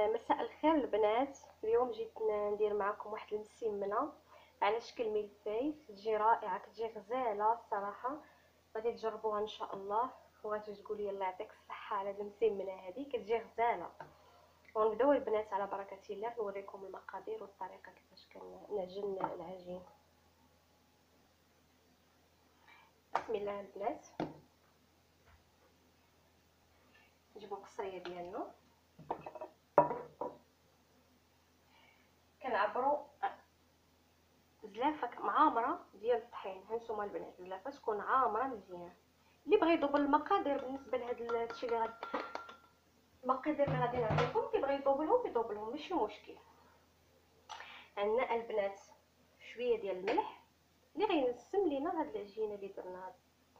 مساء الخير البنات. اليوم جيت ندير معكم واحد المسمنه على شكل ملفاي. تجي رائعه، كتجي غزاله الصراحه. غادي تجربوها ان شاء الله وغادي تقولوا الله يعطيك الصحه على هاد المسمنه هذه، كتجي غزاله. ونبداو البنات على بركه الله، نوريكم المقادير والطريقه كيفاش كنعجن العجين. بسم الله البنات، نجيبو القصريه ديالنا، كنعبروا زلافه معامره ديال الطحين. هانتوما البنات، زلافه تكون عامره مزيان. اللي بغى يدوب المقادير بالنسبه لهذا الشيء اللي المقادير اللي غادي نعطيكم، كيبغي يدوبلهم ماشي مشكل. عندنا البنات شويه ديال الملح اللي غينسم لينا هاد العجينه اللي درناها.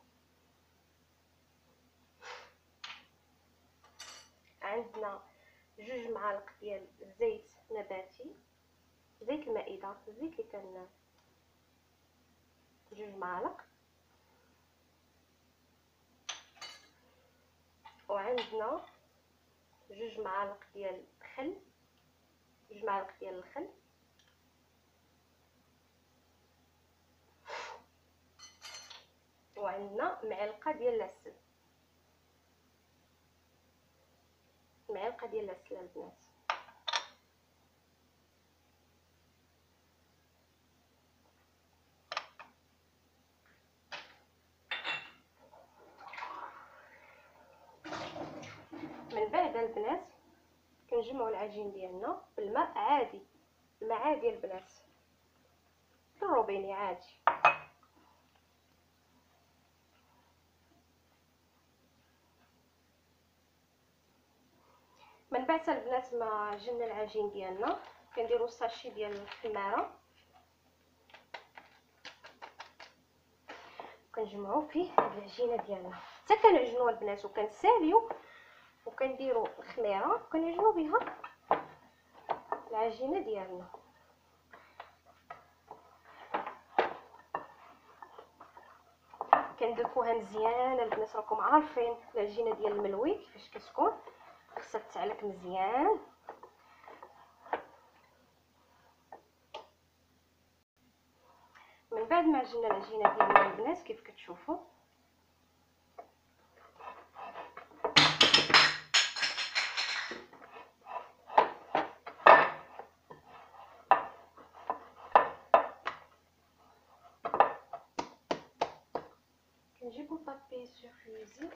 عندنا 2 معالق ديال زيت نباتي، زيت المائده، الزيت اللي كان 2 معالق. وعندنا 2 معالق ديال الخل، 2 معالق ديال الخل. وعندنا معلقه ديال العسل، معلقه ديال العسل البنات. من بعد البنات كنجمعوا العجين ديالنا بالماء عادي، الماء عادي البنات الروبيني عادي. من بعد البنات ما عجننا العجين ديالنا، كنديروا ساشي ديال الخماره كنجمعوا فيه هاد العجينه ديالنا، حتى كنعجنوا البنات وكنساليو وكنديروا الخميره وكنعجنوا بها العجينه ديالنا. كندلكوها مزيان البنات، راكم عارفين العجينه ديال الملوي كيفاش كتكون، خصها تعلك مزيان. من بعد ما عجننا العجينه ديالنا البنات كيف كتشوفوا، كنجيبوا بابي سورفيزي،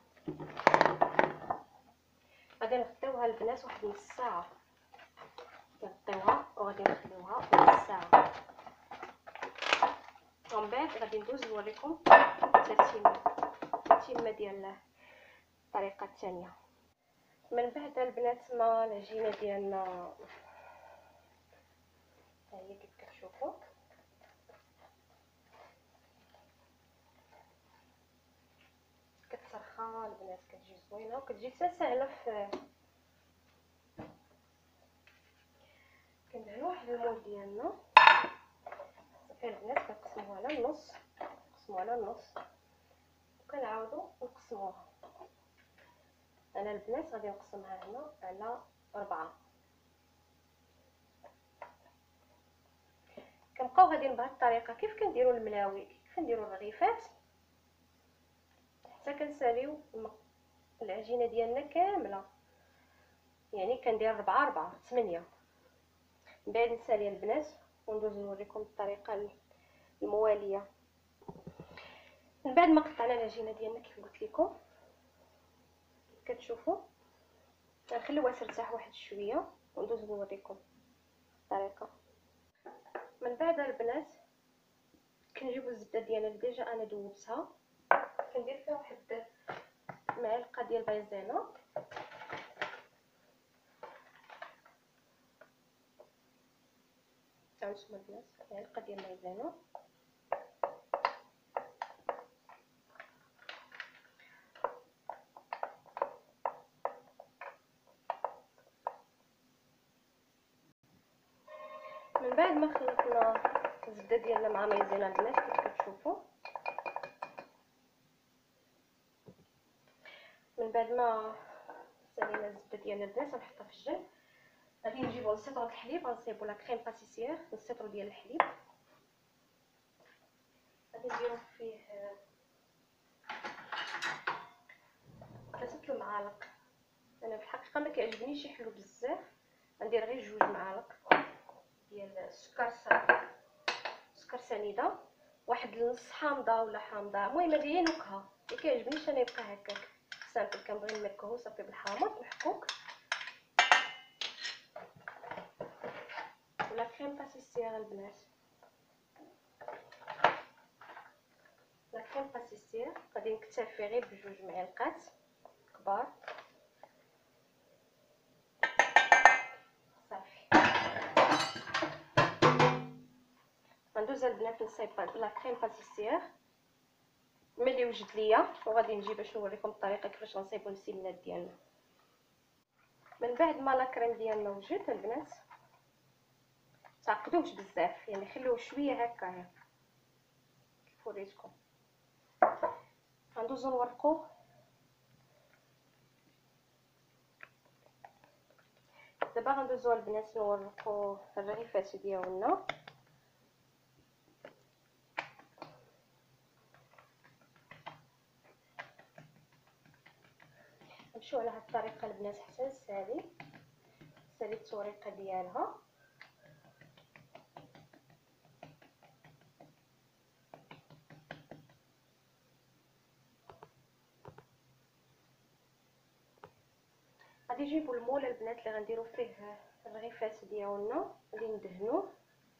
غادي نغطيوها البنات واحد نص ساعه، كنغطيوها وغادي نخليوها نص ساعه. ومن بعد غادي ندوز نوريكم التتمه ديال الطريقه الثانيه. من بعد البنات ما العجينه ديالنا ها هي كيف كتشوفوا، كتسرخى البنات، كتجي زوينه وكتجي حتى سهله. كنديروا واحد المول ديالنا صافي البنات، كنقسموها على النص، وكنعاودوا نقسموها. انا البنات غادي نقسمها هنا على 4. كنبقاو غاديين بهذه الطريقه كيف كنديروا الملاوي، كيف كنديروا الرغيفات، حتى كنساليو العجينه ديالنا كامله. يعني كندير 4 8. من بعد نسالي البنات وندوز نوريكم الطريقه المواليه. من بعد ما قطعنا العجينه ديالنا كيف قلت لكم كتشوفوا، غنخليوها ترتاح واحد شويه وندوز نوريكم الطريقه. من بعد البنات كنجيبوا الزبده ديالنا اللي ديجا انا دوبتها، كندير فيها واحد معلقه ديال مايزينا، هانتوما البنات معلقه ديال مايزينا. من بعد ما خلطنا الزبده ديالنا مع مايزينا البنات كيف كتشوفوا، من بعد ما سالينا الزبده ديالنا البنات غنحطها في الجنب غادي نجيبو نسيطرو الحليب، غنصايبو لا كريم باتيسير نسيطرو ديال الحليب. غادي نديرو فيه 3 المعالق. انا في الحقيقه ما كيعجبنيش يحلو بزاف، غندير غير 2 معالق ديال سكر سنيده، واحد النص حامضه ولا حامضه، المهم هذه هي نكهه. ما كيعجبنيش انا يبقى هكاك سامبل، كنبغي نمكهو صافي بالحامض محكوك. ولا كريم باتيسير البنات، لا كريم باتيسير غادي نكتفي غير ب2 معالق كبار صافي. غندوز البنات نصايب لا كريم باتيسير ملي وجد ليا، وغادي نجي باش نوريكم الطريقه كيفاش غنصايبوا المسمنات ديالنا. من بعد ما لا كريم ديالنا وجد البنات، تعقدوش بزاف، يعني خليوه شويه هكايا كيف وريتكم. غندوزو نورقو دابا، غندوزو البنات نورقو الرغيفات ديالنا. نمشيو على هاد الطريقه البنات حتى نسالي التوريقه ديالها. غادي نجيبو المول البنات اللي غنديرو فيه الرغيفات ديالنا اللي ندهنوه.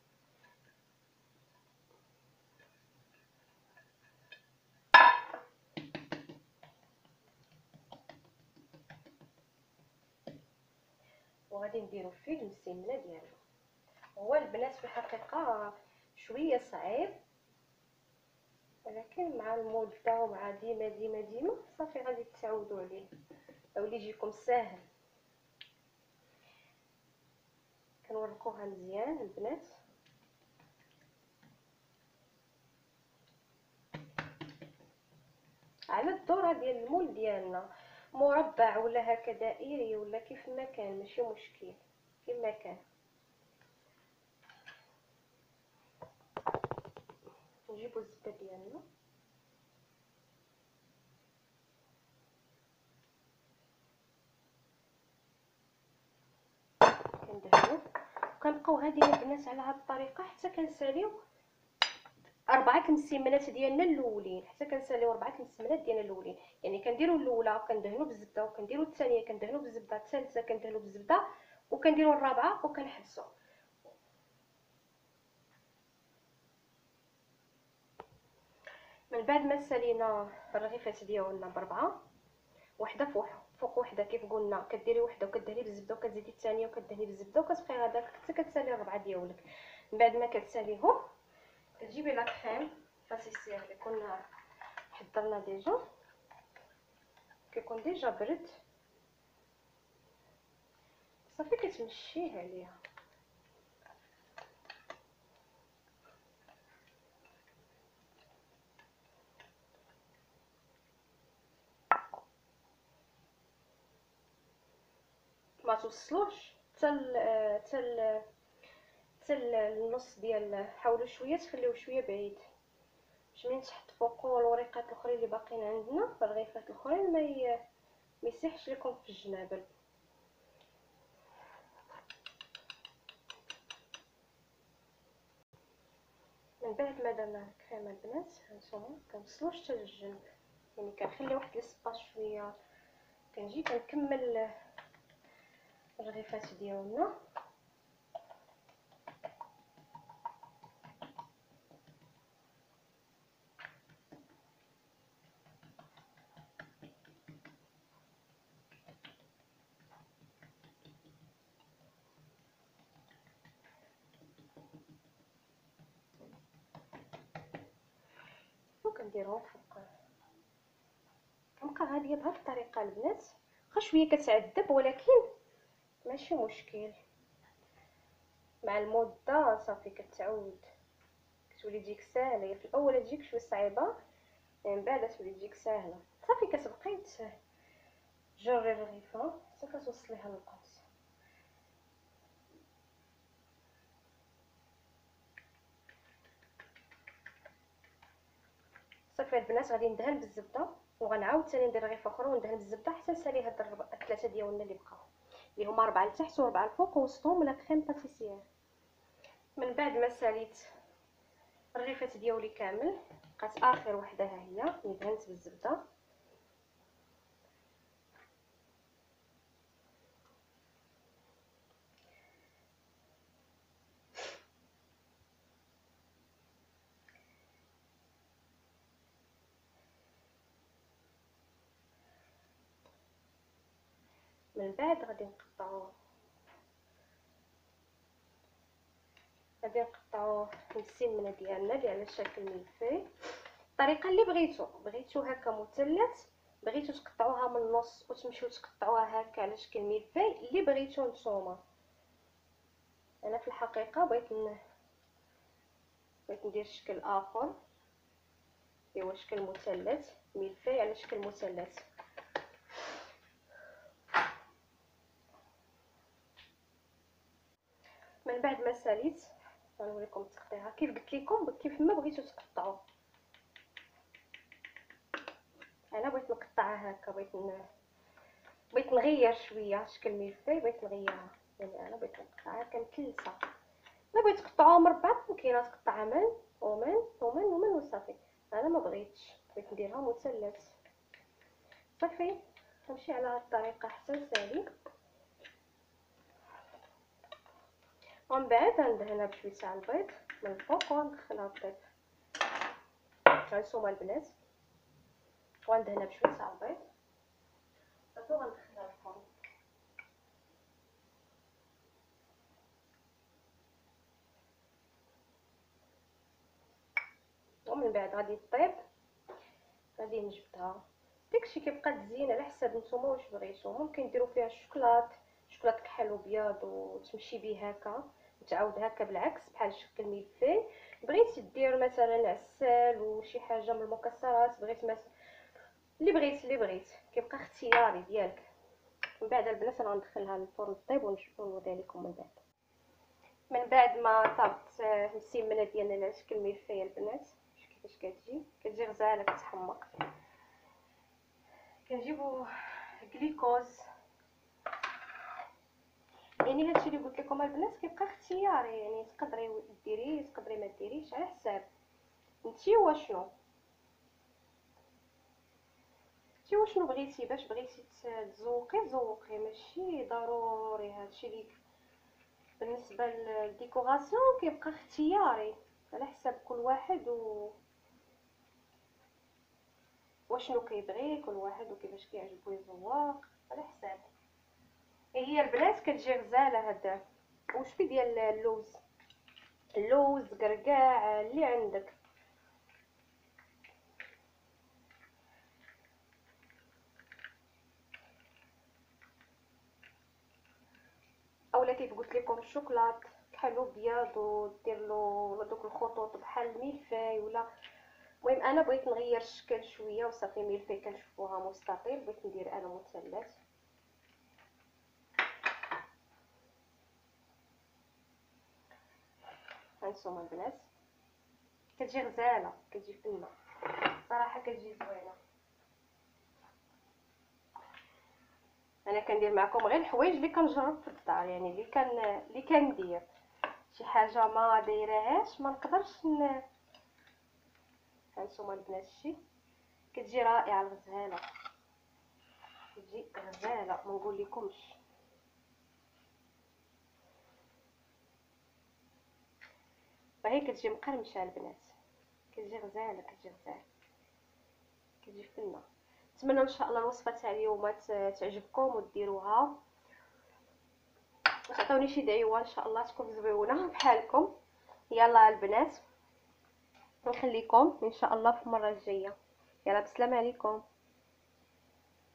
وغادي نديرو فيه المسمنه ديالنا. هو البنات في الحقيقه شويه صعيب، ولكن مع المول تاعو مع ديما صافي غادي تعودوا عليه، اولا يجيكم ساهل. كنورقوها مزيان البنات. على الدوره ديال المول ديالنا، مربع ولا هكا دائري ولا كيف ما كان ماشي مشكل، كيما كان. نجيبو الزبده ديالنا كندهنو، كنبقاو غاديين البنات على هاد الطريقه حتى كنساليو 4 المسمنات ديالنا الاولين، حتى كنساليو 4 المسمنات ديالنا الاولين. يعني كنديروا الاولى كندهنوا بالزبده، وكنديروا الثانيه كندهنوا بالزبده، الثالثه كندهنوا بالزبده، وكنديروا الرابعه وكنحبسوا. من بعد ما سالينا الرغيفات ديالنا ب4 وحده فوق وحده كيف قلنا، كديري وحده وكدهني بالزبده وكتزيدي الثانيه وكدهني بالزبده، وكتبقاي هذاك حتى كتسالي 4 ديالك. من بعد ما كتساليهم كتجيبي لا كريم باتيسير اللي كنا حضرنا ديجا، كيكون ديجا برد صافي كتمشيه عليها. ما توصلوش حتى النص ديال، حاولوا شويه تخليوه شويه بعيد باش منين تحط فوقو الوريقات الاخرين اللي باقيين عندنا، الرغيفات الاخرين ما يسيحش لكم في الجنابل. من بعد ما درنا الكريمه البنات هانتوما كنوصلوش حتى للجنب، يعني كنخلي واحد السباس شويه، كنجي كنكمل الرغيفات ديالنا. وكنديرهم فوق، كنبقى غاديه بهذه الطريقه البنات، واخا شويه كتعذب ولكن ماشي مشكل، مع المده صافي كتعود كتولي تجيك ساهله. في الاول تجيك شويه صعيبه، من بعد تولي تجيك ساهله صافي. كتبقاي تجري الرغيفه حتى كتوصليها للقوس. صافي البنات غادي ندهن بالزبده، وغنعاود ثاني ندير رغيفه اخرى وندهن بالزبده حتى نسالي هاد الثلاثه ديالنا اللي بقاو، اللي هما 4 لتحت و4 الفوق ووسطهم لا كريم باتيسير. من بعد ما ساليت الرغيفات ديالي كامل، بقات اخر وحده ها هي اللي دهنت بالزبده. من بعد غادي نقطعو السمنه ديالنا اللي على شكل ملفي، الطريقه اللي بغيتو هكا مثلث، بغيتو تقطعوها من النص وتمشيو تقطعوها هكا على شكل ملفي، اللي بغيتو نتوما. انا في الحقيقه بغيت ندير شكل اخر اللي هو شكل مثلث، ملفي على شكل مثلث. من بعد ما ساليت غنوريكم التقطيعه كيف قلت لكم، كيف ما بغيتو تقطعوا. انا بغيت نقطعها هكا، بغيت نغير شويه شكل ملفي، بغيت نغيرها، يعني انا بغيت نقطعها كمثلثه. لا بغيت تقطعوها مربع ممكن تقطعها من ومن وصافي. انا ما بغيتش، بغيت نديرها مثلث صافي. نمشي على هاد الطريقه حتى نسالي، ومن بعد غندهنها بشويه تاع البيض من الفوق وندخلها البيض. هانتوما البنات، وندهنها بشويه تاع البيض صافي وغندخلها الفرن. ومن بعد غادي طيب، غادي نجبدها. داكشي كيبقى تزيين على حساب نتوما واش بغيتو. ممكن ديروا فيها الشوكولات كحل وبياض وتمشي به هكا، وتعاود هكا بالعكس بحال شكل ملفي. بغيتي دير مثلا عسل وشي حاجه من المكسرات، بغيت مثلا اللي بغيت كيبقى اختياري ديالك. من بعد البنات انا غندخلها للفرن طيب ونوريها لكم. من بعد ما طابت السمنه ديالنا على شكل ملفيه البنات، كيفاش كتجي غزاله كتحمق. كنجيبو جليكوز، يعني هادشي اللي قلت لكم البنات كيبقى اختياري، يعني تقدري ديريه تقدري ما ديريش على حساب نتي واشنو بغيتي. باش بغيتي تزوقي ماشي ضروري هادشي اللي بالنسبه للديكوراسيون كيبقى اختياري على حساب كل واحد واشنو كيبغي كل واحد وكيفاش كيعجبو يزوق على حساب. هي البنات كتجي غزاله هذا. وشويه ديال اللوز كركاع اللي عندك. اولا كيف قلت لكم الشوكولات كحل وبياض ودير له دوك الخطوط بحال الملفاي ولا. المهم انا بغيت نغير الشكل شويه وصافي. ملفاي كنشوفوها مستطيل، بغيت ندير انا مثلث. هانتوما البنات كتجي غزاله، كتجي فنه صراحه، كتجي زوينه. انا كندير معكم غير الحوايج اللي كنجرب في الدار، يعني اللي كندير. شي حاجه ما دايرهاش ما نقدرش هانتوما البنات الشي كتجي رائعه الغزاله، كتجي غزاله ما نقول لكمش. فهي كتجي مقرمشه البنات، كتجي غزاله كتجي فنه. نتمنى ان شاء الله الوصفه تاع اليوم تعجبكم وديروها وتعطوني شي دعيوه ان شاء الله تكون زويونه بحالكم. يلا البنات نخليكم ان شاء الله في المره الجايه. يلا بسلام عليكم.